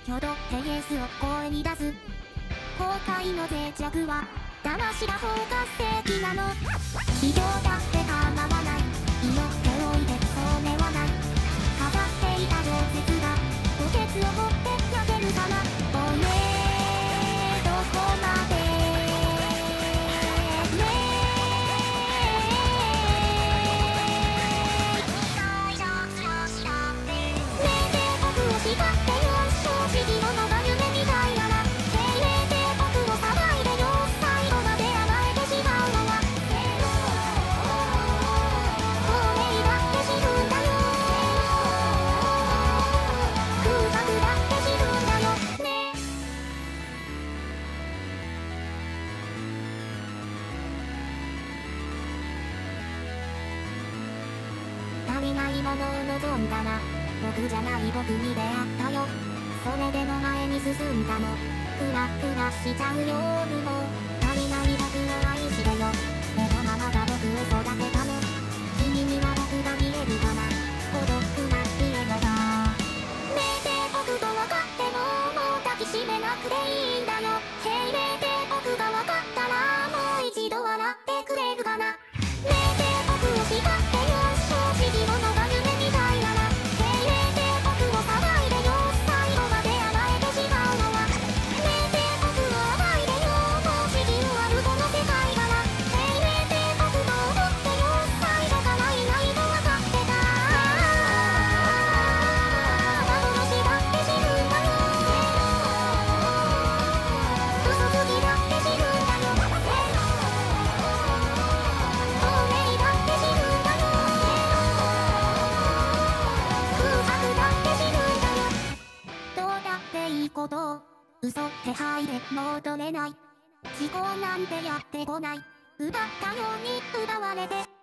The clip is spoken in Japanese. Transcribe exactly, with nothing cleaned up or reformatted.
挙動ってイエスを声に出す。後悔の脆弱は騙しだ方が正義なの。人だって構わない、祈っておいてそうねはない。飾っていた情熱が墓穴を掘って焼けるかな。おいねどこまでね大丈夫よしだってねえ帝国を叱ってよ正直者が夢みたいなら精霊帝国を騒いでよ最後まで甘えてしまうのは亡霊だって死ぬんだよ空白だって死ぬんだよね。足りないものを望んだら僕じゃない僕に出会ったよ。それでも前に進んだの。クラクラしちゃう夜も足りない僕を愛してよ。でもママが僕を育てたの。君には僕が見えるかな。孤独な家のだねえ帝国と分かってももう抱きしめなくていいんだよ。精霊帝国が分かったらもう一度笑ってくれるかな。ねえ帝国を叱ってよ正直者が夢みたいなら精霊帝国を騒いでよ最後まで甘えてしまうのはねえ帝国を暴いでよもう地球あるこの世界から精霊帝国と思ってよ最後からいないと分かってた幻だって死ぬんだよ嘘つきだって死ぬんだよ亡霊だって死ぬんだよ空白だって死ぬんだよ。どうだっていいことを嘘って吐いて戻れない。思考なんてやってこない。奪ったように奪われて